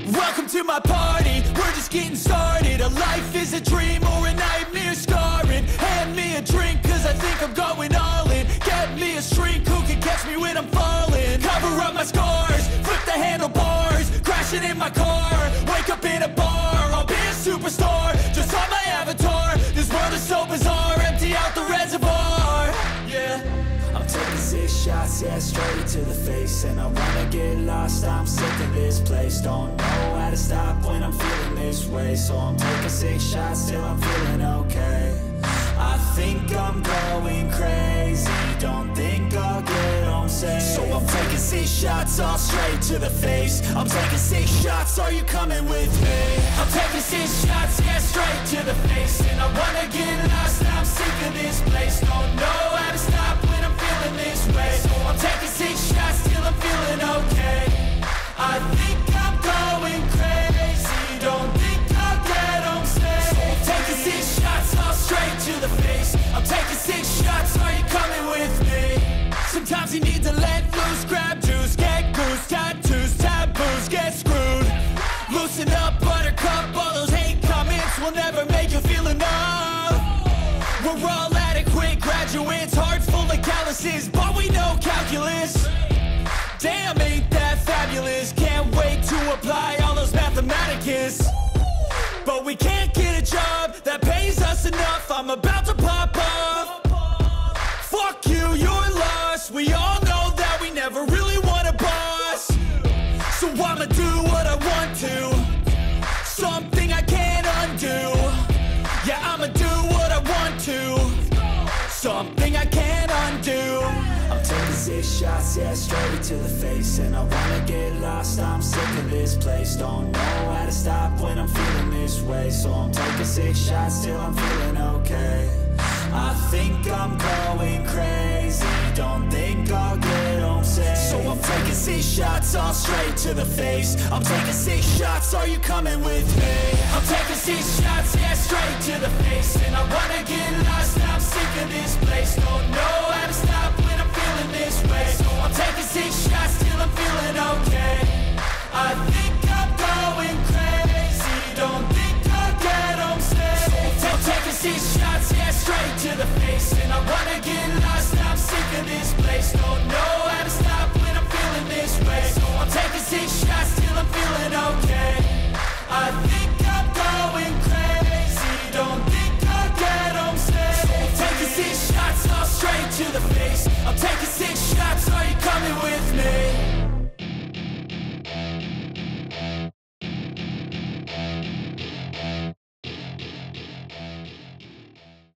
Welcome to my party, we're just getting started. A life is a dream or a nightmare scarring. Hand me a drink cause I think I'm going all in. Get me a shrink who can catch me when I'm falling. Cover up my scars, flip the handlebars. Crashing in my car, wake up in a bar. I'll be a superstar, just on my avatar. This world is so bizarre, empty out the reservoir. Yeah, I'm taking 6 shots, yeah, straight to the face. And I wanna get lost, I'm sick of this place. Don't know how to stop when I'm feeling this way. So I'm taking 6 shots till I'm feeling okay. I think I'm going crazy, don't think I'll get home safe. So I'm taking 6 shots, all straight to the face. I'm taking 6 shots, are you coming with me? I'm taking 6 shots, yeah, straight to the face. And I wanna get lost, I'm sick of this place. Don't know how to stop when I'm feeling this way. So I'm taking 6 shots till I'm feeling okay. I think I'm going crazy, don't think I'll get home safe. So I'm taking 6 shots, all straight to the face. I'm taking 6 shots, are you coming with me? Sometimes you need to let loose, grab juice, get goose, tattoos, taboos, get screwed. Loosen up, buttercup, all those hate comments will never make you feel enough. We're all adequate graduates, heart full of calluses, but we know calculus. Damn, ain't that fabulous? Can't wait to apply all those mathematicus. But we can't get a job that pays us enough. I'm about to pop off. Fuck you, you're lost. We all know that we never really want a boss. So I'ma do what I want to, something I can't undo. Yeah, I'ma do what I want to, something I can't undo. I'm taking 6 shots, yeah, straight to the face. And I wanna get lost, I'm sick of this place. Don't know how to stop when I'm feeling this way. So I'm taking 6 shots till I'm feeling okay. I think I'm going crazy, don't think I'll get home safe. So I'm taking 6 shots, all straight to the face. I'm taking 6 shots, are you coming with me? I'm taking 6 shots, yeah, straight to the face. And I wanna get lost, I'm sick of this place. Don't know how to stop when I'm feeling this way. So I'm taking 6 shots till I'm feeling okay. I